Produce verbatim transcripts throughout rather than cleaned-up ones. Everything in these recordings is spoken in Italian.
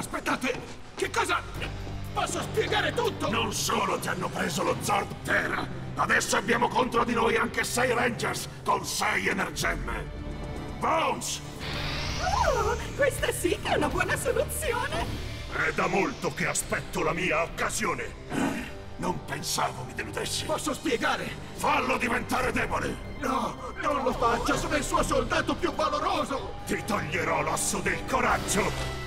Aspettate! Che cosa... Posso spiegare tutto? Non solo ti hanno preso lo Zord Terra, adesso abbiamo contro di noi anche sei Rangers con sei energemme. Bones! Oh, questa sì che è una buona soluzione! È da molto che aspetto la mia occasione. Non pensavo mi deludessi. Posso spiegare? Fallo diventare debole! No, non lo faccia, sono il suo soldato più valoroso! Ti toglierò l'osso del coraggio!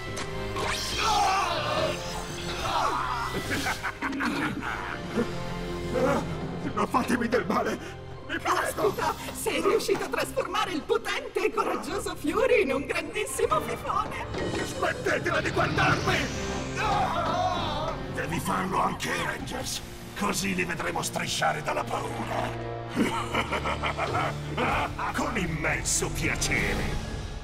Non fatemi del male! Mi presto! Caspita, sei riuscito a trasformare il potente e coraggioso Fury in un grandissimo fifone! Smettetela di guardarmi! Devi farlo anche ai Rangers, così li vedremo strisciare dalla paura. Con immenso piacere.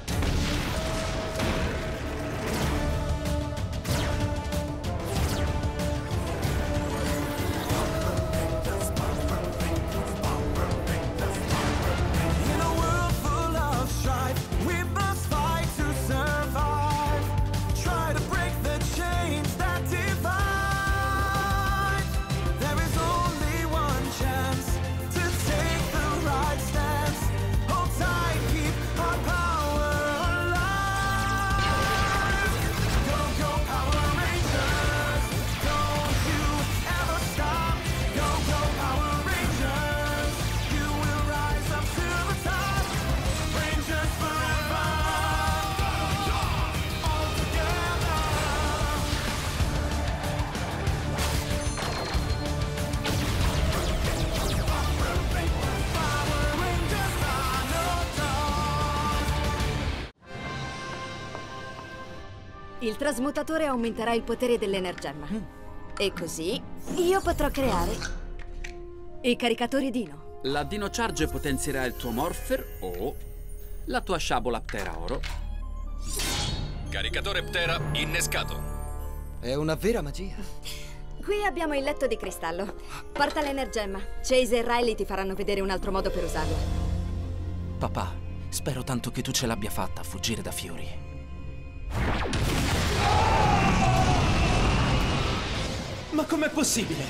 Il trasmutatore aumenterà il potere dell'energemma. Mm. E così io potrò creare i caricatori Dino. La Dino Charge potenzierà il tuo Morpher o la tua sciabola Ptera Oro. Caricatore Ptera innescato. È una vera magia. Qui abbiamo il letto di cristallo. Porta l'energemma. Chase e Riley ti faranno vedere un altro modo per usarlo. Papà, spero tanto che tu ce l'abbia fatta a fuggire da Fury. Ma com'è possibile?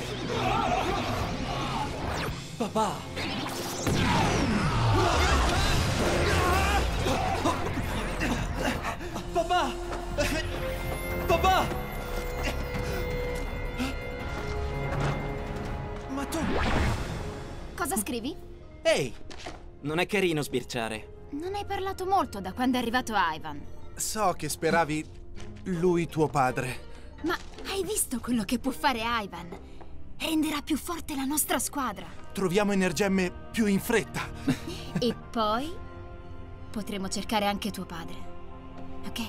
Papà! Papà! Papà! Ma tu... Cosa scrivi? Ehi! Non è carino sbirciare. Non hai parlato molto da quando è arrivato Ivan. So che speravi lui tuo padre. Ma hai visto quello che può fare Ivan? Renderà più forte la nostra squadra. Troviamo energemme più in fretta. E poi potremo cercare anche tuo padre. Ok?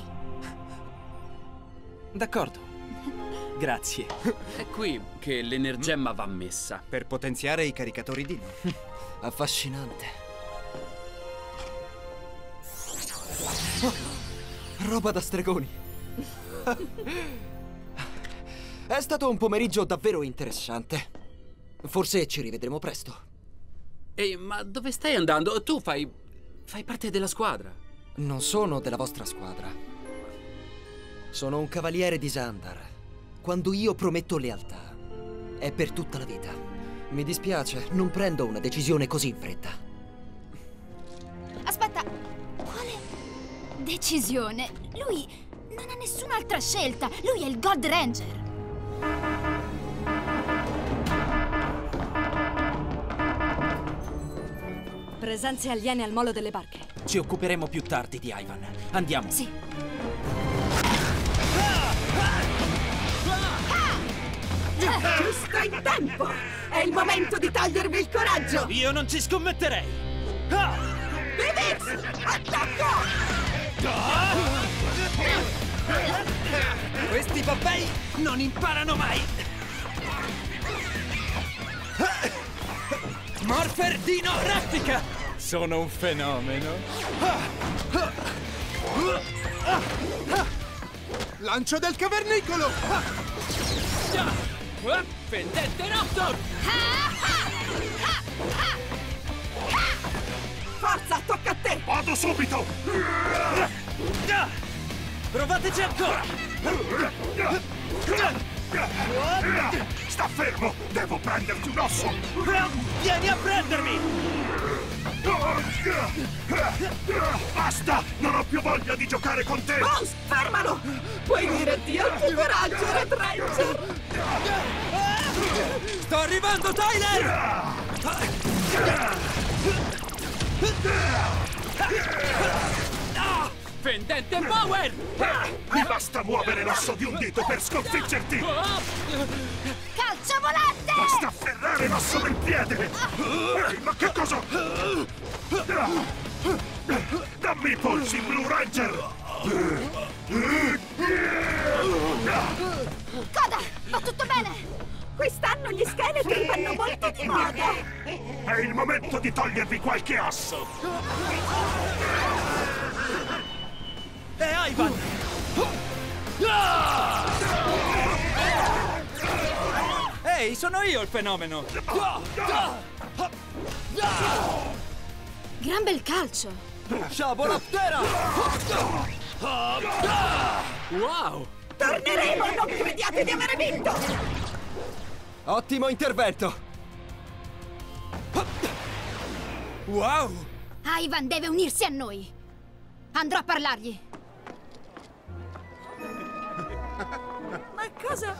D'accordo. Grazie. È qui che l'energemma va messa. Per potenziare i caricatori Dino. Affascinante. Oh, roba da stregoni. È stato un pomeriggio davvero interessante. Forse ci rivedremo presto. Ehi, ma dove stai andando? Tu fai... fai parte della squadra. Non sono della vostra squadra. Sono un cavaliere di Xandar. Quando io prometto lealtà, è per tutta la vita. Mi dispiace, non prendo una decisione così in fretta. Aspetta, quale decisione? Lui non ha nessun'altra scelta. Lui è il God Ranger. Presenze aliene al molo delle barche. Ci occuperemo più tardi di Ivan. Andiamo. Sì. Giusto in tempo! È il momento di togliervi il coraggio! Io non ci scommetterei! Vivix! Attacco! Questi babbei non imparano mai! Morpher Dino Raffica! Sono un fenomeno! Lancio del cavernicolo! Pendente Raptor! Forza, tocca a te! Vado subito! Provateci ancora! Sta fermo! Devo prenderti un osso! Vieni a prendermi! Basta! Non ho più voglia di giocare con te! Bones, fermalo! Puoi dire addio al tuo coraggio, Red Ranger! Sto arrivando, Tyler! Fendente Power! Mi basta muovere l'osso di un dito per sconfiggerti! Calcio volante! Basta afferrare l'osso del piede! Ehi, ma che cosa? Dammi i polsi, Blue Ranger! Coda, va tutto bene? Quest'anno gli scheletri vanno molto di moda! È il momento di togliervi qualche osso! È Ivan! Ehi, sono io il fenomeno! Gran bel calcio! Sciabolaptera! Wow! Torneremo, non crediate di aver vinto! Ottimo intervento! Wow! Ivan deve unirsi a noi! Andrò a parlargli! Ma cosa?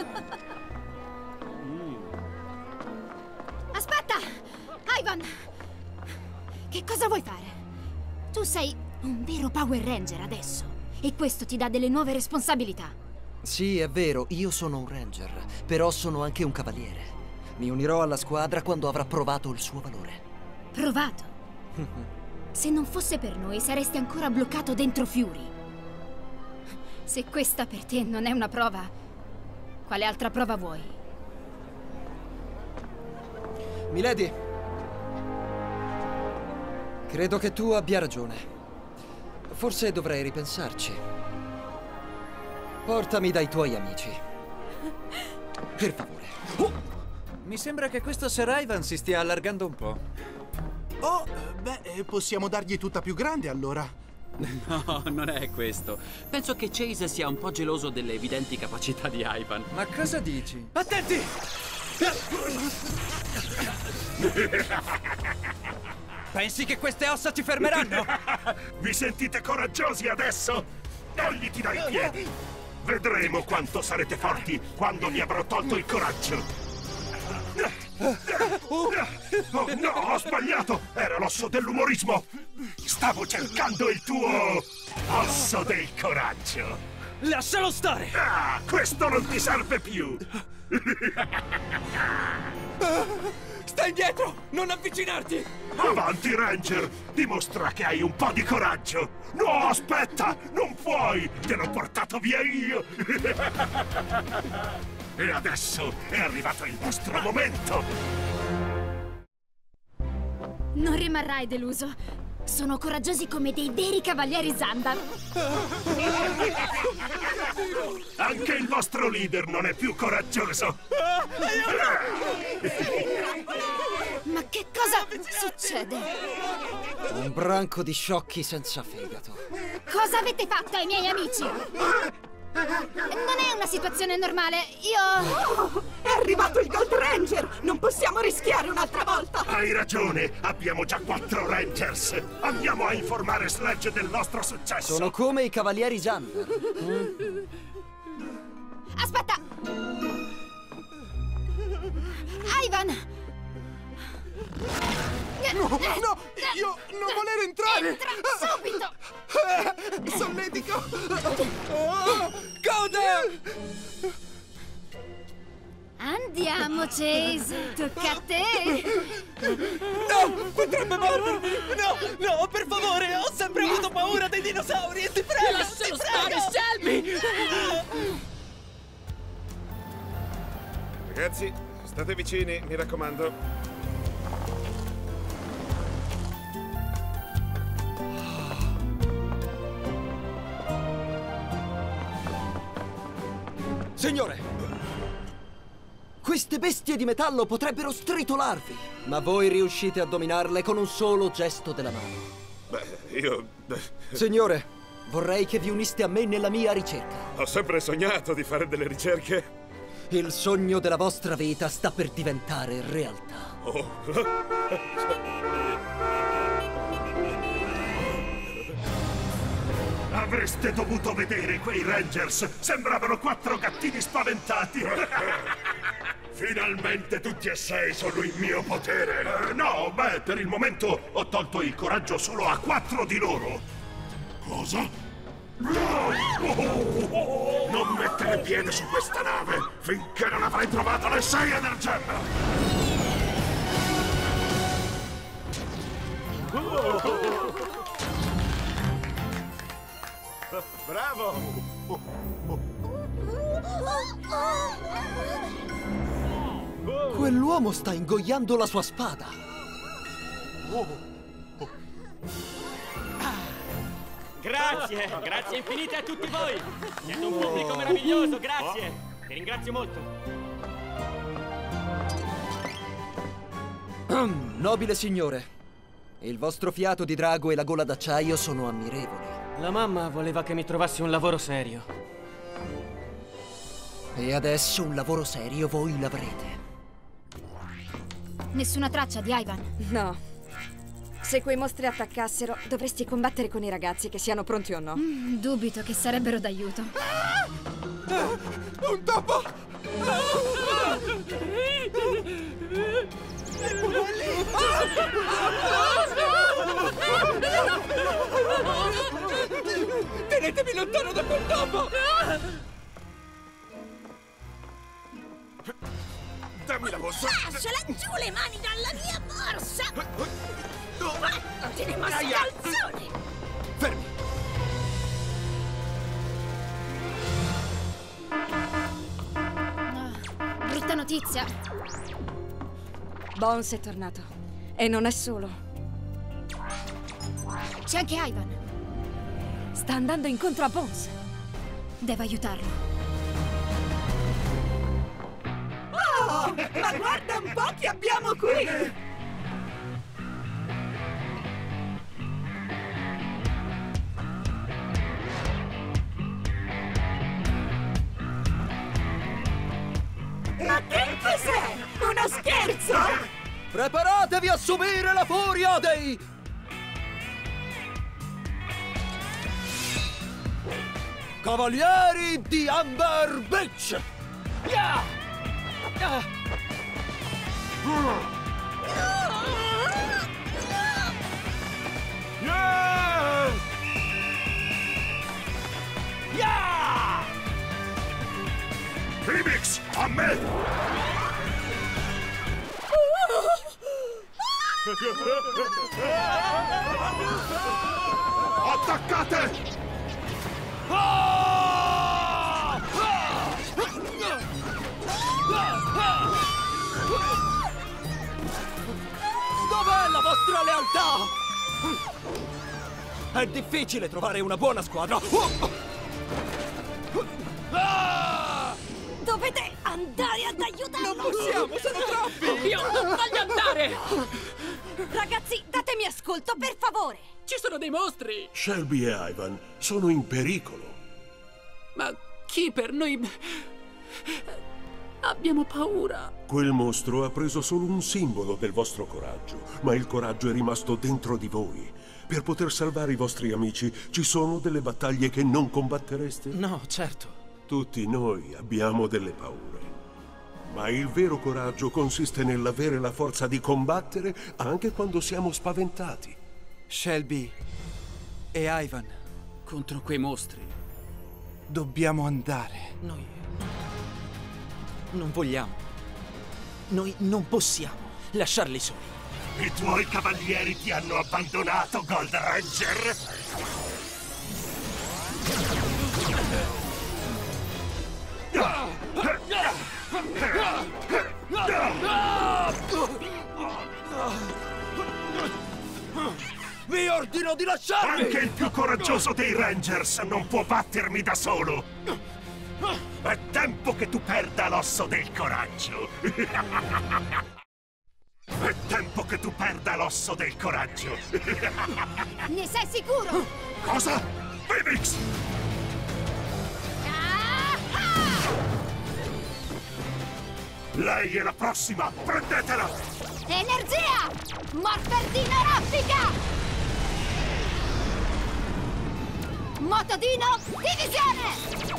Aspetta! Ivan! Che cosa vuoi fare? Tu sei un vero Power Ranger adesso e questo ti dà delle nuove responsabilità. Sì, è vero, io sono un ranger, però sono anche un cavaliere. Mi unirò alla squadra quando avrà provato il suo valore. Provato? Se non fosse per noi saresti ancora bloccato dentro Fury. Se questa per te non è una prova, quale altra prova vuoi? Milady, credo che tu abbia ragione. Forse dovrei ripensarci. Portami dai tuoi amici. Per favore. Mi sembra che questo Sir Ivan si stia allargando un po'. Oh, beh, possiamo dargli tutta più grande allora. No, non è questo. Penso che Chase sia un po' geloso delle evidenti capacità di Ivan. Ma cosa dici? Attenti! Pensi che queste ossa ti fermeranno? Vi sentite coraggiosi adesso? Togliti dai piedi! Vedremo quanto sarete forti quando vi avrò tolto il coraggio! Oh no, ho sbagliato! Era l'osso dell'umorismo! Stavo cercando il tuo osso del coraggio! Lascialo stare! Ah, questo non ti serve più! Stai indietro! Non avvicinarti! Avanti, Ranger! Dimostra che hai un po' di coraggio! No, aspetta! Non puoi! Te l'ho portato via io! E adesso è arrivato il vostro momento! Non rimarrai deluso. Sono coraggiosi come dei veri cavalieri Xandar. Anche il vostro leader non è più coraggioso! Ma che cosa succede? Un branco di sciocchi senza fegato. Cosa avete fatto ai miei amici? Non è una situazione normale, io... Oh, è arrivato il Gold Ranger! Non possiamo rischiare un'altra volta! Hai ragione! Abbiamo già quattro Rangers! Andiamo a informare Sledge del nostro successo! Sono come i cavalieri Xandar. Mm. Aspetta! Ivan! No, no! Io non volevo entrare! Entra subito! Solletico! Coda! Andiamo, Chase! Tocca a te! No! Potrebbe mordermi! No! No, per favore! Ho sempre avuto paura dei dinosauri! Ti prego! Lascialo ti stare, prego! Shelby! Ragazzi, state vicini, mi raccomando. Signore! Queste bestie di metallo potrebbero stritolarvi, ma voi riuscite a dominarle con un solo gesto della mano. Beh, io... Signore, Vorrei che vi uniste a me nella mia ricerca. Ho sempre sognato di fare delle ricerche. Il sogno della vostra vita sta per diventare realtà. Oh. Avreste dovuto vedere quei Rangers! Sembravano quattro gattini spaventati! Finalmente tutti e sei sono in mio potere! No, beh, per il momento ho tolto il coraggio solo a quattro di loro! Cosa? No! Non mettere piede su questa nave finché non avrai trovato le sei energemme! Bravo! Quell'uomo sta ingoiando la sua spada! Grazie, grazie infinite a tutti voi! Siete un pubblico meraviglioso, grazie! Vi ringrazio molto! Nobile signore, il vostro fiato di drago e la gola d'acciaio sono ammirevoli. La mamma voleva che mi trovassi un lavoro serio. E adesso un lavoro serio voi l'avrete. Nessuna traccia di Ivan? No. Se quei mostri attaccassero, dovresti combattere con i ragazzi, che siano pronti o no. Mm, dubito che sarebbero d'aiuto. Un topo! Tenetemi lontano da quel topo! Dammi la borsa! Lascia laggiù le mani dalla mia borsa! No. Vattene, mascalzone! Fermi! Oh, brutta notizia. Bones è tornato. E non è solo. C'è anche Ivan. Sta andando incontro a Bones. Devo aiutarlo. Oh, ma guarda un po' chi abbiamo qui! Ma che cos'è? Uno scherzo? Preparatevi a subire la furia dei... Cavalieri di Amber Beach! Yeah! Ah! Yeah! Yeah! Phoenix, a me! Attaccate! Dov'è la vostra lealtà? È difficile trovare una buona squadra. Dovete andare ad aiutarlo! Non possiamo, sono troppi! Io non voglio andare! Ragazzi, datemi ascolto, per favore! Ci sono dei mostri! Shelby e Ivan sono in pericolo. Ma Keeper, noi... abbiamo paura. Quel mostro ha preso solo un simbolo del vostro coraggio, ma il coraggio è rimasto dentro di voi. Per poter salvare i vostri amici, ci sono delle battaglie che non combattereste? No, certo. Tutti noi abbiamo delle paure. Ma il vero coraggio consiste nell'avere la forza di combattere anche quando siamo spaventati. Shelby e Ivan. Contro quei mostri. Dobbiamo andare. Noi... non vogliamo. Noi non possiamo lasciarli soli. I tuoi cavalieri ti hanno abbandonato, Gold Ranger! Vi ordino di lasciarmi! Anche il più coraggioso dei Rangers non può battermi da solo! È tempo che tu perda l'osso del coraggio! È tempo che tu perda l'osso del coraggio! Ne sei sicuro? Cosa? Vivix! Lei è la prossima! Prendetela! Energia! Morferdino raffica! Motodino divisione!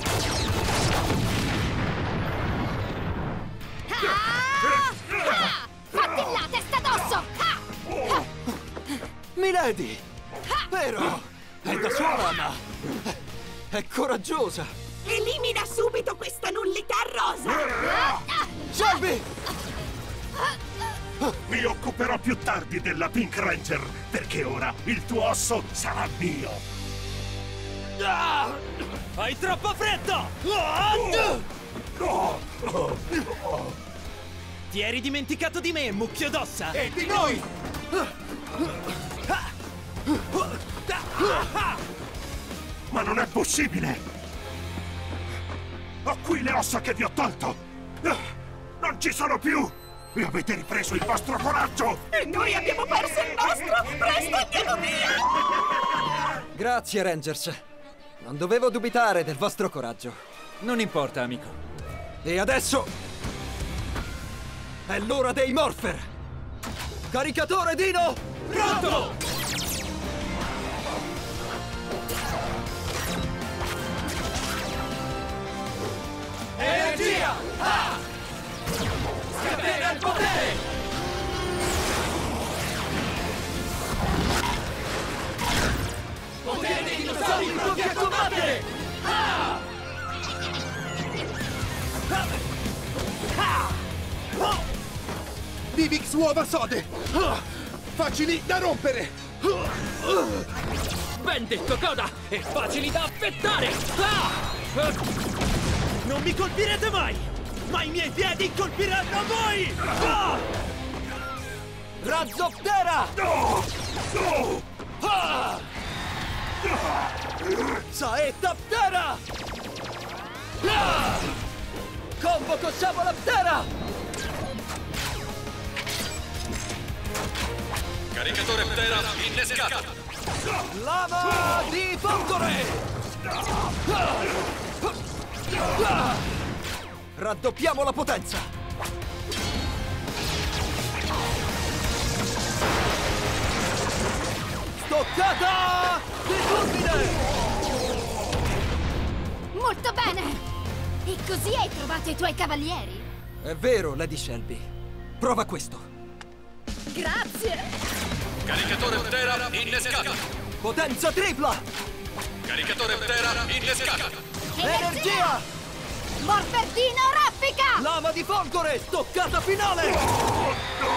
Ah! Ah! Fatti là, testa d'osso! Ah! Ah! Milady! Vero! È da sola, ma... è coraggiosa! Elimina subito questa nullità rosa! Shelby! Mi occuperò più tardi della Pink Ranger, perché ora il tuo osso sarà mio! Ah! Hai troppa fretta! Ah! Oh! Oh! Ti eri dimenticato di me, mucchio d'ossa! E di noi! Ma non è possibile! Ho qui le ossa che vi ho tolto! Non ci sono più! Mi avete ripreso il vostro coraggio! E noi abbiamo perso il nostro! Presto andiamo via! Grazie, Rangers. Non dovevo dubitare del vostro coraggio. Non importa, amico. E adesso... è l'ora dei Morpher! Caricatore Dino! Pronto! Energia! Ah! Scatena il potere! Potere dei dinosauri pronti a combattere! Ah! Ah! Ah! Vivix uova sode! Ah! Facili da rompere! Ben detto, Coda! E facili da affettare! Ah! Non mi colpirete mai! Ma i miei piedi colpiranno voi! Ah! Razzoptera! No! No! Ah! Saetaptera! Ah! Convoco Shabolaptera! Caricatore Ptera innescato! Lama di Fondore! Raddoppiamo la potenza! Stoccata di fulmine! Molto bene! E così hai trovato i tuoi cavalieri? È vero, Lady Shelby. Prova questo. Grazie! Caricatore Ptera innescato! Potenza tripla! Caricatore Ptera innescato! Energia! Morferdino raffica! Lama di Folgore! Stoccata finale!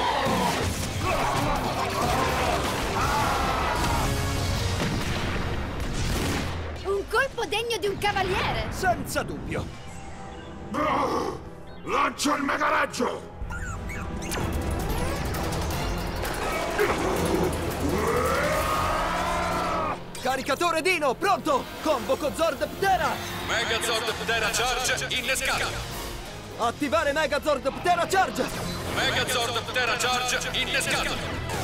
Un colpo degno di un cavaliere! Senza dubbio! Lancio il mega raggio! Caricatore Dino, pronto! Convoco Zord Ptera! Megazord Ptera Charge innescato! Attivare Megazord Ptera Charge! Megazord Ptera Charge innescato!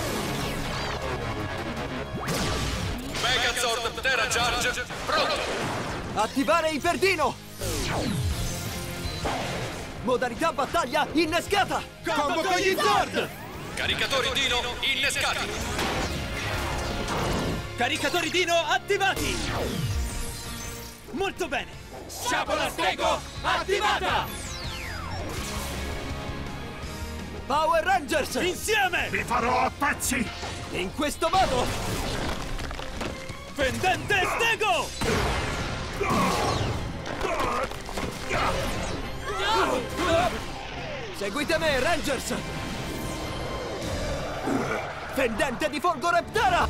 Megazord Ptera Charge pronto! Attivare Iperdino! Modalità battaglia innescata! Convoco gli Zord! Caricatori Dino innescati! Caricatori Dino attivati! Molto bene! Sciabola Stego attivata! Power Rangers! Insieme! Vi farò a pezzi! In questo modo! Fendente Stego! Seguite me, Rangers! Fendente di Folgore Ptera!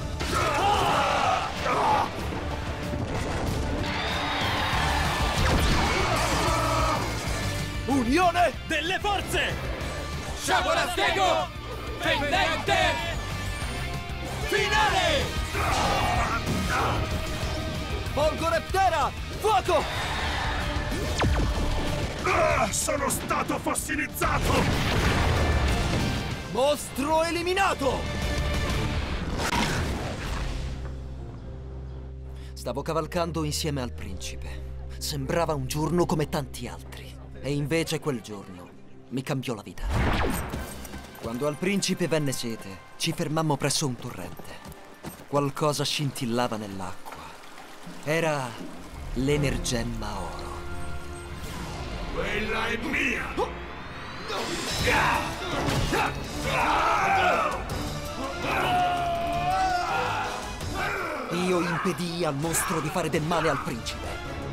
Unione delle forze! Sciabola Stego! Fendente! Finale! Folgore Ptera! Fuoco! Ah, sono stato fossilizzato! Mostro eliminato! Stavo cavalcando insieme al principe. Sembrava un giorno come tanti altri. E invece quel giorno mi cambiò la vita. Quando al principe venne sete, ci fermammo presso un torrente. Qualcosa scintillava nell'acqua. Era l'energemma oro. Quella è mia! Io impedii al mostro di fare del male al principe.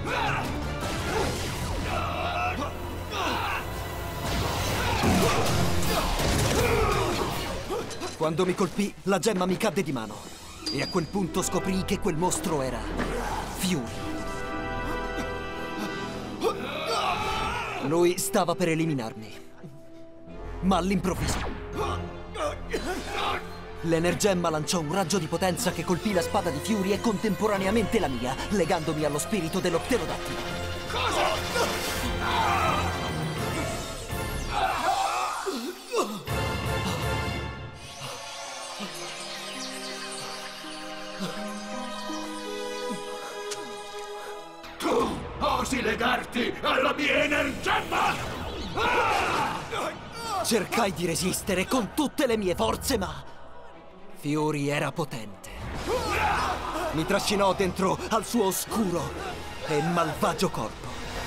Quando mi colpì, la gemma mi cadde di mano. E a quel punto scoprii che quel mostro era Fury. Lui stava per eliminarmi. Ma all'improvviso l'energemma lanciò un raggio di potenza che colpì la spada di Fury e contemporaneamente la mia, legandomi allo spirito dello pterodattilo. Tu osi legarti alla mia energemma? Cercai di resistere con tutte le mie forze, ma Fury era potente. Mi trascinò dentro al suo oscuro e malvagio corpo.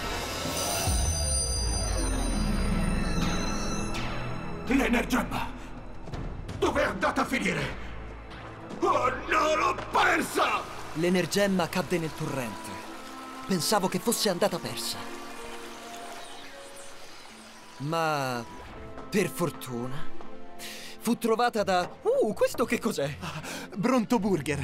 L'energemma! Dove è andata a finire? Oh no, l'ho persa! L'energemma cadde nel torrente. Pensavo che fosse andata persa. Ma per fortuna fu trovata da... Uh, questo che cos'è? Bronto Burger.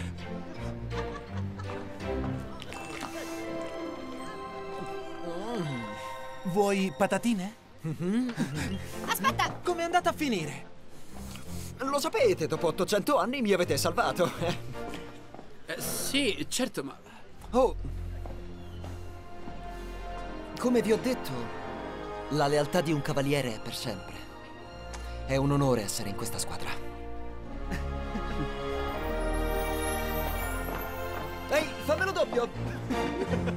Mm. Vuoi patatine? Mm-hmm. Aspetta! Com'è andata a finire? Lo sapete, dopo ottocento anni mi avete salvato. Eh, sì, certo, ma... Oh! Come vi ho detto, la lealtà di un cavaliere è per sempre. È un onore essere in questa squadra. Ehi, fammelo doppio!